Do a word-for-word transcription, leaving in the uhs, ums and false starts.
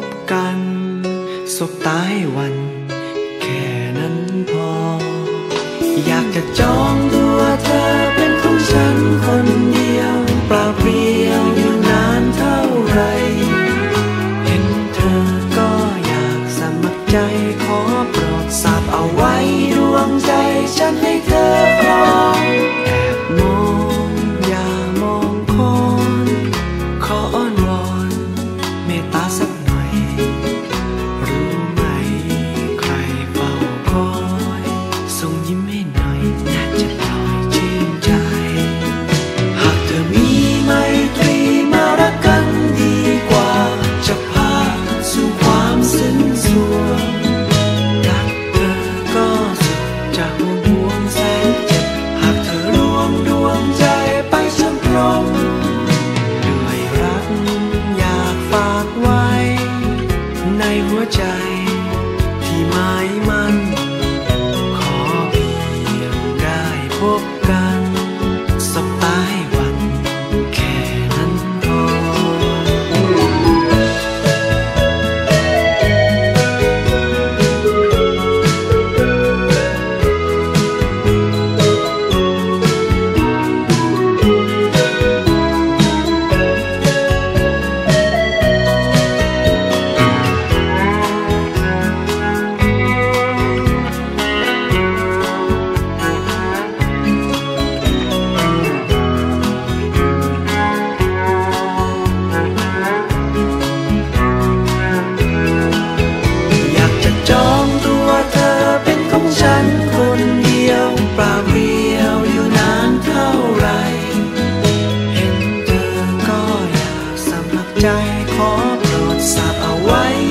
กันสบตายวันแค่นั้นพออยากจะจองตัวเธอเป็นของฉันคนเดียวเปล่าเปลี่ยวอยู่นานเท่าไรเห็นเธอก็อยากสมัครใจขอโปรดสาบเอาไว้ดวงใจฉันให้เธอครองแอบมองอย่ามองคอนขออ้อนวอนเมตตาสักหน่อยรู้ไหมใครเฝ้าคอยส่งยิ้มให้หน่อยน่าจะปล่อยชื่นใจหากเธอมีไมตรีมารักกันดีกว่าจะพาสู่ความสิ้นสุดรักเธอก็สุดจะห่วงห่วงแสนเจ็บหากเธอรวมดวงใจไปจนพร้อมด้วยรักอยากฝากไว้ในหัวใจที่หมายมั่นขอเพียงได้พบกันสบตายวันแค่นั้นพออยากจะจองตัวเธอเป็นของฉันคนเดียวเปล่าเปลี่ยวอยู่นานเท่าไรเห็นเธอก็อยากสมัครใจขอโปรดสาบเอาไว้